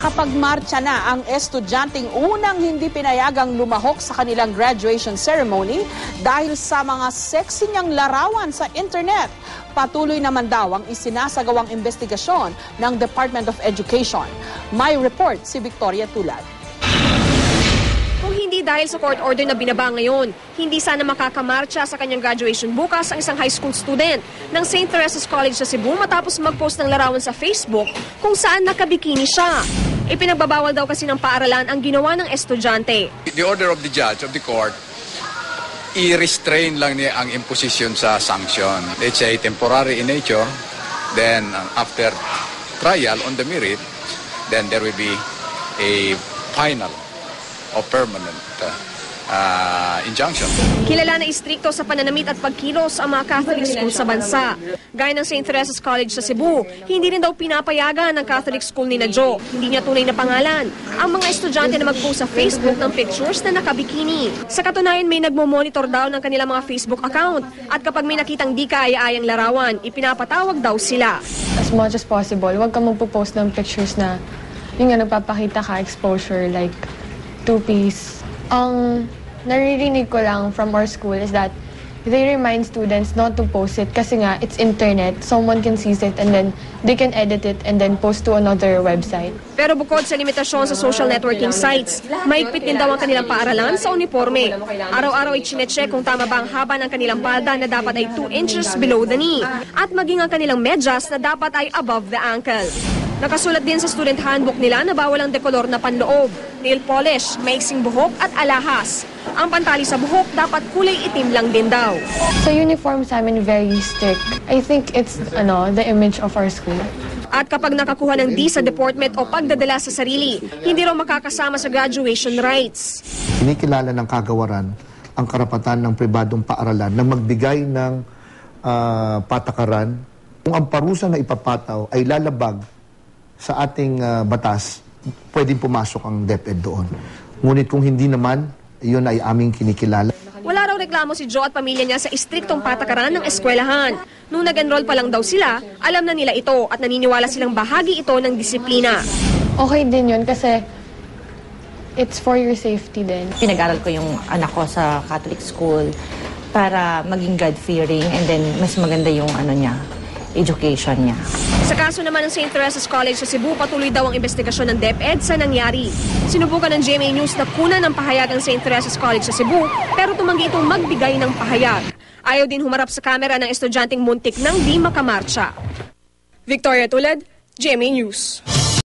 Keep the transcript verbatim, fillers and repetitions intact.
Kapag marcha na ang estudyanteng unang hindi pinayagang lumahok sa kanilang graduation ceremony dahil sa mga sexy niyang larawan sa internet. Patuloy naman daw ang isinasagawang investigasyon ng Department of Education. May report si Victoria Tulad. Kung hindi dahil sa court order na binaba ngayon, hindi sana makakamarcha sa kanyang graduation bukas ang isang high school student ng Saint Teresa's College sa Cebu matapos mag-post ng larawan sa Facebook kung saan nakabikini siya. Ipinagbabawal daw kasi ng paaralan ang ginawa ng estudyante. The order of the judge of the court, i-restrain lang niya ang imposition sa sanction. Let's say temporary in nature, then after trial on the merit, then there will be a final o permanent uh, uh, injunction. Kilala na istrikto sa pananamit at pagkilos ang mga Catholic school sa bansa. Gaya ng Saint Teresa's College sa Cebu, hindi rin daw pinapayagan ng Catholic school ni na Jo, hindi niya tunay na pangalan, ang mga estudyante na mag-post sa Facebook ng pictures na nakabikini. Sa katunayan, may nagmo-monitor daw ng kanilang mga Facebook account at kapag may nakitang di kaaya-ayang larawan, ipinapatawag daw sila. As much as possible, huwag ka magpo-post ng pictures na yung nga nagpapakita ka exposure like two-piece. Ang naririnig ko lang from our school is that they remind students not to post it kasi nga it's internet, someone can seize it and then they can edit it and then post to another website. Pero bukod sa limitasyon sa social networking sites, mahigpit din daw ang kanilang paaralan sa uniforme. Araw-araw ay chinecheck kung tama ba ang haba ng kanilang palda na dapat ay two inches below the knee at maging ang kanilang medyas na dapat ay above the ankle. Nakasulat din sa student handbook nila na bawal ang dekolor na panloob, nail polish, maiksing buhok at alahas. Ang pantali sa buhok dapat kulay itim lang din daw. Sa uniform sa amin, very strict. I think it's ano the image of our school. At kapag nakakuha ng D sa deportment o pagdadala sa sarili, hindi raw makakasama sa graduation rites. Kinikilala ng kagawaran ang karapatan ng pribadong paaralan na magbigay ng uh, patakaran kung ang parusa na ipapataw ay lalabag sa ating uh, batas, pwedeng pumasok ang DepEd doon. Ngunit kung hindi naman, yun ay aming kinikilala. Wala raw reklamo si Jo at pamilya niya sa istriktong patakaran ng eskwelahan. Nung nag-enroll pa lang daw sila, alam na nila ito at naniniwala silang bahagi ito ng disiplina. Okay din yun kasi it's for your safety din. Pinag-aral ko yung anak ko sa Catholic school para maging God-fearing and then mas maganda yung ano niya, education niya. Sa kaso naman ng Saint Teresa's College sa Cebu, patuloy daw ang investigasyon ng DepEd sa nangyari. Sinubukan ng G M A News na kunan ng pahayag ng Saint Teresa's College sa Cebu, pero tumanggi itong magbigay ng pahayag. Ayaw din humarap sa kamera ng estudyanteng muntik nang di makamarcha. Victoria Tulad, G M A News.